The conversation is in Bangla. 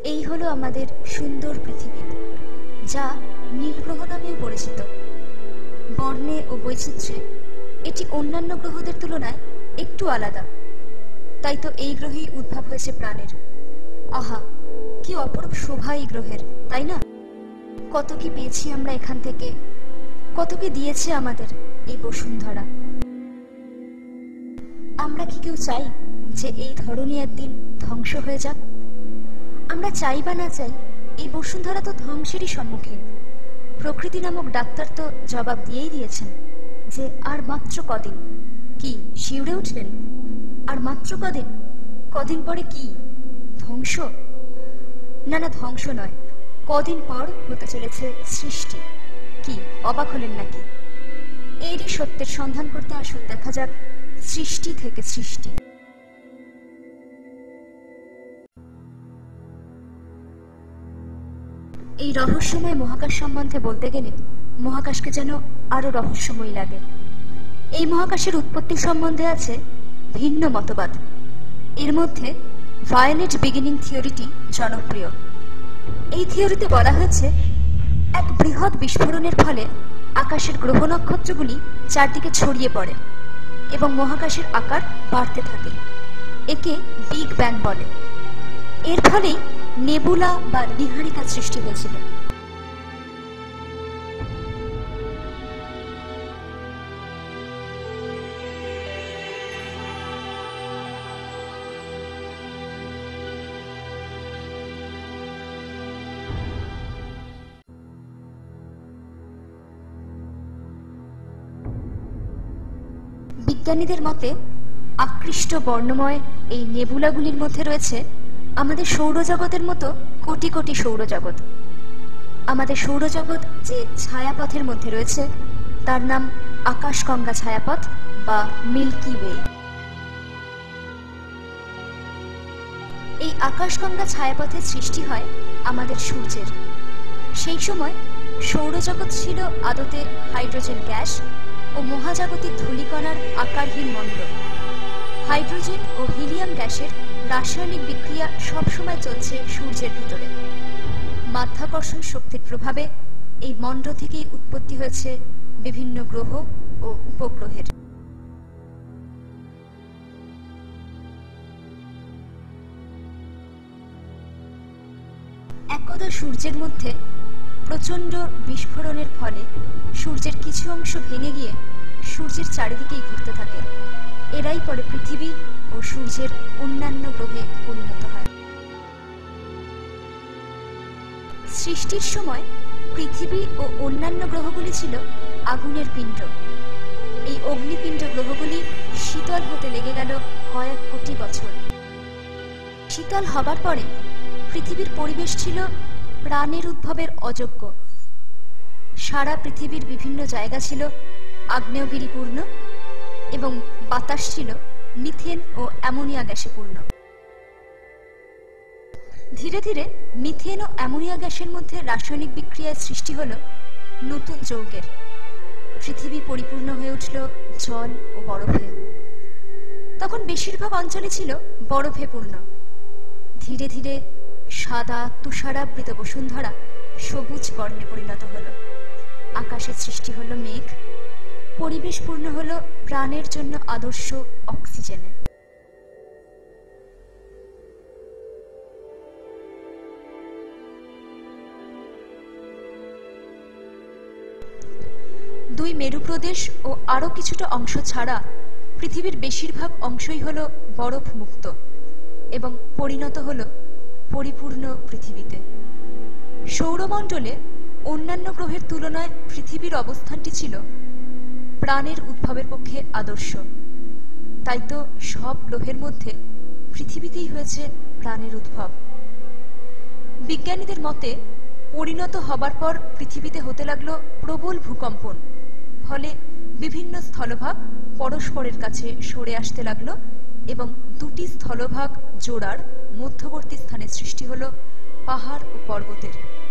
এই হলো আমাদের সুন্দর পৃথিবী, যা নীল গ্রহ নামেও পরিচিত। বর্ণে ও বৈচিত্র্যে এটি অন্যান্য গ্রহদের তুলনায় একটু আলাদা। তাই তো এই গ্রহেই উদ্ভব হয়েছে প্রাণের। আহা, কি অপরূপ শোভা এই গ্রহের, তাই না? কত কি পেয়েছি আমরা এখান থেকে, কত কি দিয়েছে আমাদের এই বসুন্ধরা। আমরা কি কেউ চাই যে এই ধরনী একদিন ধ্বংস হয়ে যাক? আমরা চাই বা না চাই, এই বসুন্ধরা তো ধ্বংসেরই সম্মুখীন। প্রকৃতি নামক ডাক্তার তো জবাব দিয়েই দিয়েছেন যে আর মাত্র কদিন। কি শিউরে উঠলেন? আর মাত্র কদিন? কদিন পরে কি ধ্বংস? না না, ধ্বংস নয়, কদিন পর হতে চলেছে সৃষ্টি। কি অবাক হলেন নাকি? এরই সত্যের সন্ধান করতে আসুন, দেখা যাক সৃষ্টি থেকে সৃষ্টি। এই রহস্যময় মহাকাশ সম্বন্ধে বলতে গেলে মহাকাশকে যেন আরো রহস্যময় লাগে। এই মহাকাশের উৎপত্তি সম্বন্ধে আছে ভিন্ন মতবাদ। এর মধ্যে ভায়োলেট বিগিনিং থিওরিটি জনপ্রিয়। এই থিওরিতে বলা হয়েছে, এক বৃহৎ বিস্ফোরণের ফলে আকাশের গ্রহ নক্ষত্রগুলি চারদিকে ছড়িয়ে পড়ে এবং মহাকাশের আকার বাড়তে থাকে। একে বিগ ব্যাং বলে। এর ফলেই নেবুলা বা নীহারিকা সৃষ্টি হয়েছিল। বিজ্ঞানীদের মতে আকৃষ্ট বর্ণময় এই নেবুলাগুলির মধ্যে রয়েছে আমাদের সৌরজগতের মতো কোটি কোটি সৌরজগৎ। আমাদের সৌরজগৎ যে ছায়াপথের মধ্যে রয়েছে তার নাম আকাশগঙ্গা ছায়াপথ বা মিল্কি ওয়ে। এই আকাশগঙ্গা ছায়াপথের সৃষ্টি হয় আমাদের সূর্যের। সেই সময় সৌরজগৎ ছিল আদতে হাইড্রোজেন গ্যাস ও মহাজাগতিক ধূলিকণার আকারহীন মণ্ডল। হাইড্রোজেন ও হিলিয়াম গ্যাসের রাসায়নিক বিক্রিয়া সবসময় চলছে সূর্যের ভিতরে। মাধ্যাকর্ষণ শক্তির প্রভাবে এই মণ্ডল থেকেই উৎপত্তি হয়েছে বিভিন্ন গ্রহ ও উপগ্রহের। একদা সূর্যের মধ্যে প্রচণ্ড বিস্ফোরণের ফলে সূর্যের কিছু অংশ ভেঙে গিয়ে সূর্যের চারিদিকেই ঘুরতে থাকে। এরাই পরে পৃথিবী ও সূর্যের অন্যান্য গ্রহে পরিণত হয়। সৃষ্টির সময় পৃথিবী ও অন্যান্য গ্রহগুলি ছিল আগুনের পিণ্ড। এই অগ্নিপিণ্ড গ্রহগুলি শীতল হতে লেগে গেল কয়েক কোটি বছর। শীতল হবার পরে পৃথিবীর পরিবেশ ছিল প্রাণের উদ্ভবের অযোগ্য। সারা পৃথিবীর বিভিন্ন জায়গা ছিল আগ্নেয়গিরিপূর্ণ এবং বাতাস ছিল মিথেন ও অ্যামোনিয়া গ্যাসে পূর্ণ। ধীরে ধীরে মিথেন ও অ্যামোনিয়া গ্যাসের মধ্যে রাসায়নিক বিক্রিয়ায় সৃষ্টি হলো নতুন যৌগের। পৃথিবী পরিপূর্ণ হয়ে উঠল জল ও বরফে। তখন বেশিরভাগ অঞ্চলই ছিল বরফে পূর্ণ। ধীরে ধীরে সাদা তুষারাবৃত বসুন্ধরা সবুজ বর্ণে পরিণত হল। আকাশের সৃষ্টি হলো মেঘ। পরিবেশ পূর্ণ হলো প্রাণের জন্য আদর্শ অক্সিজেনে। দুই মেরু প্রদেশ ও আরো কিছুটা অংশ ছাড়া পৃথিবীর বেশিরভাগ অংশই হলো বরফ মুক্ত এবং পরিণত হলো পরিপূর্ণ পৃথিবীতে। সৌরমণ্ডলে অন্যান্য গ্রহের তুলনায় পৃথিবীর অবস্থানটি ছিল প্রাণের উদ্ভবের পক্ষে আদর্শ। তাই তো সব গ্রহের মধ্যে পৃথিবীতেই হয়েছে প্রাণের উদ্ভব। বিজ্ঞানীদের মতে পরিণত হবার পর পৃথিবীতে হতে লাগলো প্রবল ভূকম্পন। ফলে বিভিন্ন স্থলভাগ পরস্পরের কাছে সরে আসতে লাগলো এবং দুটি স্থলভাগ জোড়ার মধ্যবর্তী স্থানে সৃষ্টি হলো পাহাড় ও পর্বতের।